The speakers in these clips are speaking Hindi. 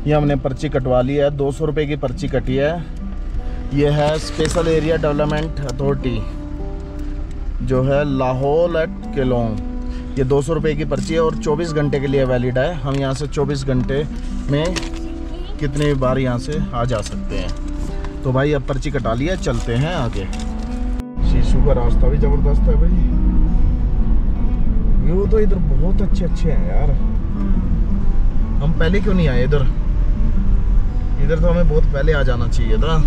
ये हमने पर्ची कटवा ली है, 200 रुपये की पर्ची कटी है। ये है स्पेशल एरिया डेवलपमेंट अथॉरिटी जो है लाहौल एट केलोंग। ये 200 रुपये की पर्ची है और 24 घंटे के लिए वैलिड है। हम यहाँ से 24 घंटे में कितनी बार यहाँ से आ जा सकते हैं। तो भाई अब पर्ची कटा लिया, चलते हैं आगे। शीशु का रास्ता भी ज़बरदस्त है भाई। व्यू तो इधर बहुत अच्छे अच्छे हैं यार। हम पहले क्यों नहीं आए इधर? इधर तो हमें बहुत पहले आ जाना चाहिए था।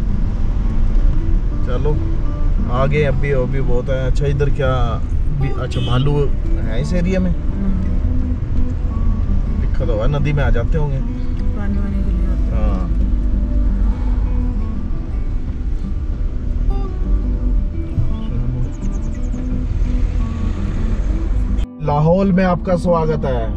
चलो आगे अभी बहुत है। अच्छा इधर क्या अच्छा भालू है इस एरिया में? लिखा तो है, नदी में आ जाते होंगे पानी वाने के लिए। हाँ लाहौल में आपका स्वागत है।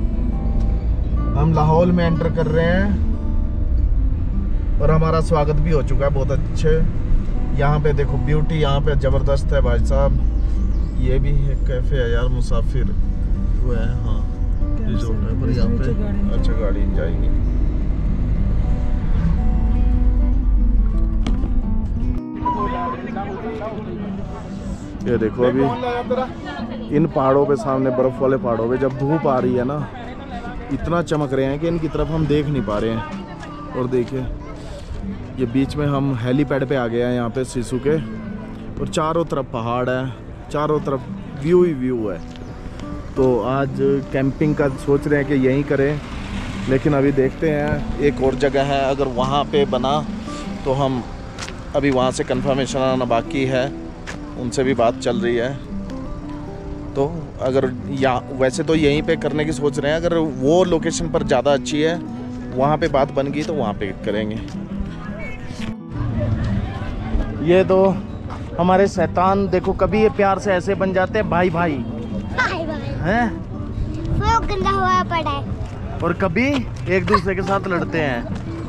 हम लाहौल में एंटर कर रहे हैं और हमारा स्वागत भी हो चुका है बहुत अच्छे। यहाँ पे देखो ब्यूटी यहाँ पे ज़बरदस्त है भाई साहब। ये भी एक कैफ़े है यार, मुसाफिर वो है। हाँ रिजोर्ट है पर यहाँ पे अच्छा गाड़ी जाएगी। ये देखो अभी इन पहाड़ों पे, सामने बर्फ वाले पहाड़ों पे जब धूप आ रही है ना, इतना चमक रहे हैं कि इनकी तरफ हम देख नहीं पा रहे हैं। और देखिए ये बीच में हम हेलीपैड पे आ गए हैं यहाँ पे सिसु के, और चारों तरफ पहाड़ है, चारों तरफ व्यू ही व्यू है। तो आज कैंपिंग का सोच रहे हैं कि यहीं करें, लेकिन अभी देखते हैं एक और जगह है, अगर वहाँ पे बना तो हम अभी वहाँ से कंफर्मेशन आना बाकी है, उनसे भी बात चल रही है। तो अगर वैसे तो यहीं पे करने की सोच रहे हैं, अगर वो लोकेशन पर ज़्यादा अच्छी है वहाँ पे बात बन गई तो वहाँ पे करेंगे। ये तो हमारे शैतान देखो, कभी ये प्यार से ऐसे बन जाते हैं भाई भाई हैं, वो गंदा हुआ पड़ा है, और कभी एक दूसरे के साथ लड़ते हैं।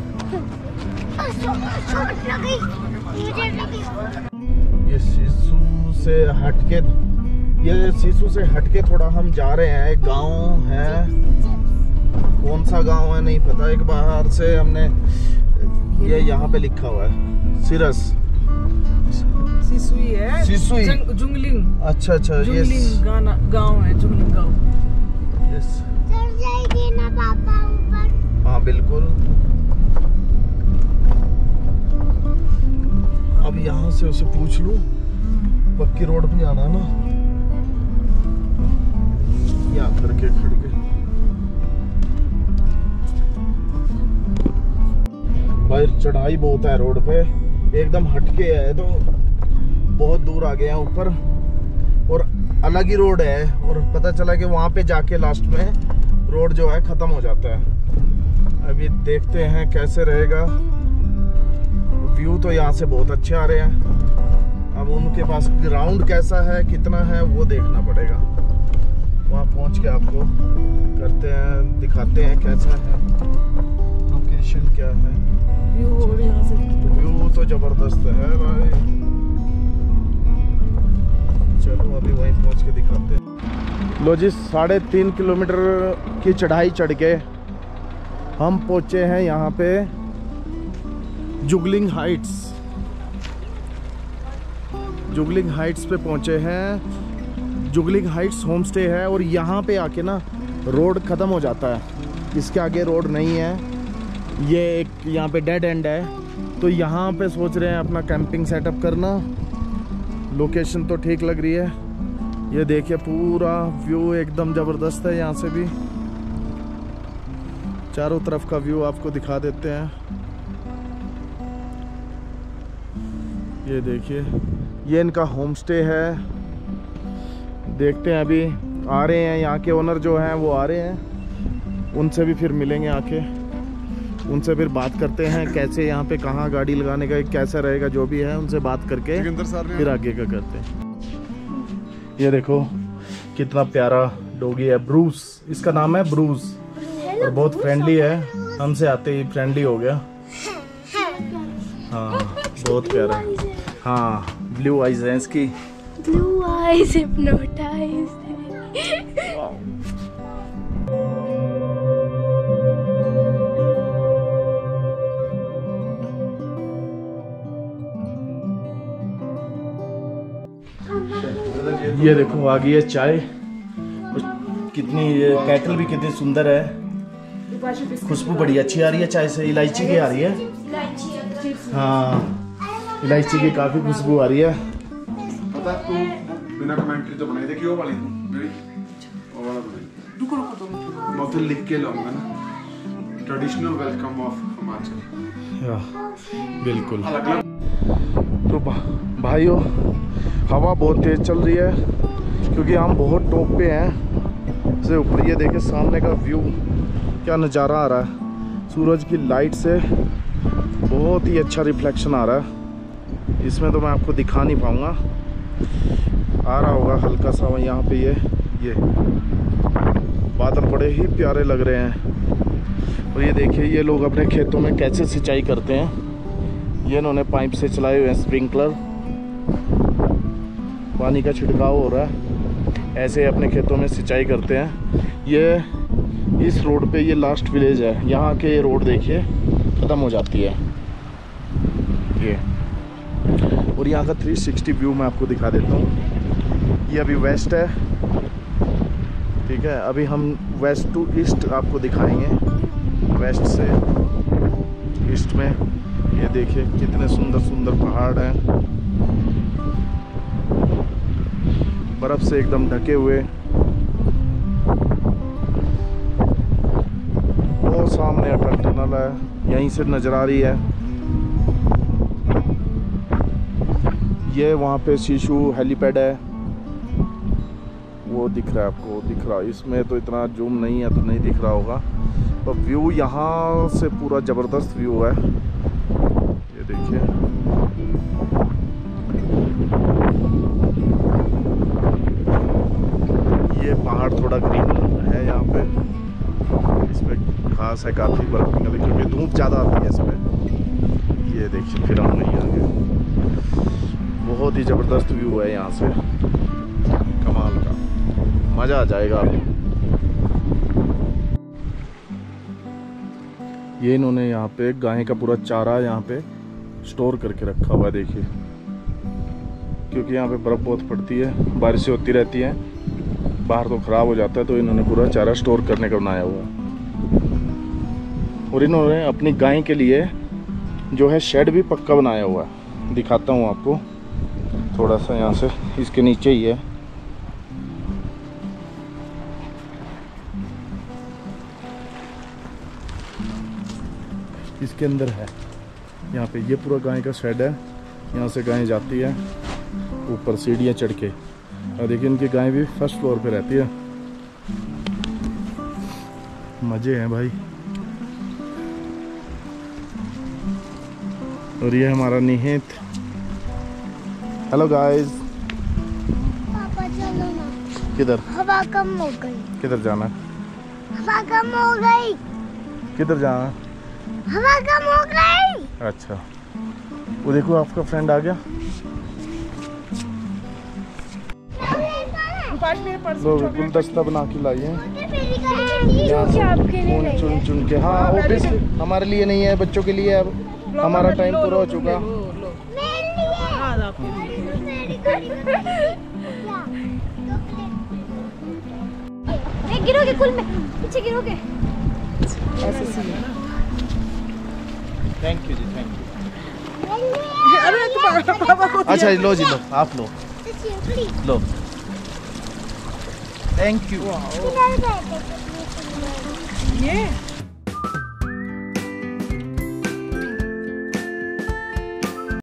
ये सिसु से हटके, ये सिसु से हटके थोड़ा हम जा रहे हैं। एक गांव है, कौन सा गांव है नहीं पता। एक बाहर से हमने ये यहाँ पे लिखा हुआ है सिरस सिसुई है, सिसुई जुंगलिंग। अच्छा अच्छा, जुंगलिंग गांव है, जुंगलिंग गांव। यस चढ़ जाएगी ना पापा ऊपर? हाँ बिल्कुल। अब यहाँ से उसे पूछ लूं, पक्की रोड पे आना ना, यहाँ करके खड़ के। भाई चढ़ाई बहुत है रोड पे, एकदम हटके है, तो बहुत दूर आ गए हैं ऊपर और अलग ही रोड है। और पता चला कि वहाँ पे जाके लास्ट में रोड जो है ख़त्म हो जाता है। अभी देखते हैं कैसे रहेगा। व्यू तो यहाँ से बहुत अच्छे आ रहे हैं। अब उनके पास ग्राउंड कैसा है, कितना है, वो देखना पड़ेगा। वहाँ पहुँच के आपको करते हैं, दिखाते हैं कैसा है, लोकेशन क्या है। व्यू तो जबरदस्त है भाई। चलो अभी वहीं पहुंच के दिखाते हैं। लो जी 3.5 किलोमीटर की चढ़ाई चढ़ के हम पहुंचे हैं यहाँ पे जुगलिंग हाइट्स। जुगलिंग हाइट्स पे पहुंचे हैं। जुगलिंग हाइट्स होम स्टे है और यहाँ पे आके ना रोड ख़त्म हो जाता है, इसके आगे रोड नहीं है। ये एक यहाँ पे डेड एंड है, तो यहाँ पे सोच रहे हैं अपना कैंपिंग सेटअप करना। लोकेशन तो ठीक लग रही है। ये देखिए पूरा व्यू एकदम ज़बरदस्त है। यहाँ से भी चारों तरफ का व्यू आपको दिखा देते हैं। ये देखिए ये इनका होम स्टे है। देखते हैं, अभी आ रहे हैं यहाँ के ओनर जो हैं वो आ रहे हैं, उनसे भी फिर मिलेंगे आके, उनसे फिर बात करते हैं कैसे यहाँ पे कहाँ गाड़ी लगाने का कैसा रहेगा, जो भी है उनसे बात करके फिर आगे का करते हैं। ये देखो कितना प्यारा डॉगी है, ब्रूस इसका नाम है, ब्रूस, और बहुत फ्रेंडली है। हमसे आते ही फ्रेंडली हो गया। हाँ बहुत प्यारा है। हाँ ब्लू आइज है इसकी, ब्लू आइज हिप्नोटाइज। ये देखो आ गई है चाय। कितनी ये केटल भी कितनी सुंदर है, खुशबू बड़ी अच्छी आ रही है चाय से। इलायची की आ रही है, हाँ इलायची की काफी खुशबू आ रही है। पता तू बिना कमेंट्री तो बनाई देखी वो वाली मेरी वो वाला बनाई। मैं तो लिख के लाऊंगा ना, ट्रेडिशनल वेलकम ऑफ हिमाचल। बिल्कुल। अलग अलग तो भाइयों हवा बहुत तेज चल रही है क्योंकि हम बहुत टॉप पे हैं से ऊपर। ये देखे सामने का व्यू, क्या नज़ारा आ रहा है। सूरज की लाइट से बहुत ही अच्छा रिफ्लेक्शन आ रहा है। इसमें तो मैं आपको दिखा नहीं पाऊँगा, आ रहा होगा हल्का सा यहाँ पे। ये बादल बड़े ही प्यारे लग रहे हैं। और ये देखिए ये लोग अपने खेतों में कैसे सिंचाई करते हैं। ये इन्होंने पाइप से चलाए हुए हैं स्प्रिंकलर, पानी का छिड़काव हो रहा है। ऐसे अपने खेतों में सिंचाई करते हैं। ये इस रोड पे ये लास्ट विलेज है, यहाँ के ये रोड देखिए ख़त्म हो जाती है ये। और यहाँ का 360 व्यू मैं आपको दिखा देता हूँ। ये अभी वेस्ट है, ठीक है। अभी हम वेस्ट टू ईस्ट आपको दिखाएंगे, वेस्ट से ईस्ट में। ये देखिए कितने सुंदर सुंदर पहाड़ हैं, बर्फ से एकदम ढके हुए। वो सामने अटल टनल है, यहीं से नज़र आ रही है। ये वहाँ पे शीशु हेलीपैड है, वो दिख रहा है आपको, दिख रहा है। इसमें तो इतना जूम नहीं है तो नहीं दिख रहा होगा, पर व्यू यहाँ से पूरा ज़बरदस्त व्यू है। ये देखिए ये पहाड़ थोड़ा ग्रीन है यहाँ पे, इसमें घास है काफ़ी, बर्फ निकली क्योंकि धूप ज़्यादा आती है इसमें। ये देखिए फिर हम नहीं आगे, बहुत ही ज़बरदस्त व्यू है यहाँ से, कमाल का, मज़ा आ जाएगा आपको। ये इन्होंने यहाँ पे गाय का पूरा चारा यहाँ पे स्टोर करके रखा हुआ है, देखिए। क्योंकि यहाँ पे बर्फ़ बहुत पड़ती है, बारिशें होती रहती हैं, बाहर तो ख़राब हो जाता है, तो इन्होंने पूरा चारा स्टोर करने का बनाया हुआ है। और इन्होंने अपनी गाय के लिए जो है शेड भी पक्का बनाया हुआ है, दिखाता हूँ आपको थोड़ा सा। यहाँ से इसके नीचे ही है, इसके अंदर है। यहाँ पे ये पूरा गाय का शेड है, यहाँ से गाय जाती है ऊपर सीढ़ियाँ चढ़ के। और देखिए इनकी गाय भी फर्स्ट फ्लोर पे रहती है। मज़े हैं भाई। और ये हमारा निहित। Hello guys. पापा चलो ना। किधर? हवा कम हो गई। किधर जाना है? हवा कम हो गई। किधर जाना है? हवा कम हो गई। अच्छा, वो देखो आपका फ्रेंड आ गया। लो गुलदस्ता बना के लाई है, चुन चुन के। हाँ ऑब्वियसली हमारे लिए नहीं है, बच्चों के लिए। अब हमारा टाइम पूरा हो चुका। गिरोगे कुल में, पीछे गिरोगे। थैंक यू जी, थैंक यू। अरे तो पापा को अच्छा लो जी, लो आप लो, लो। Thank you. ये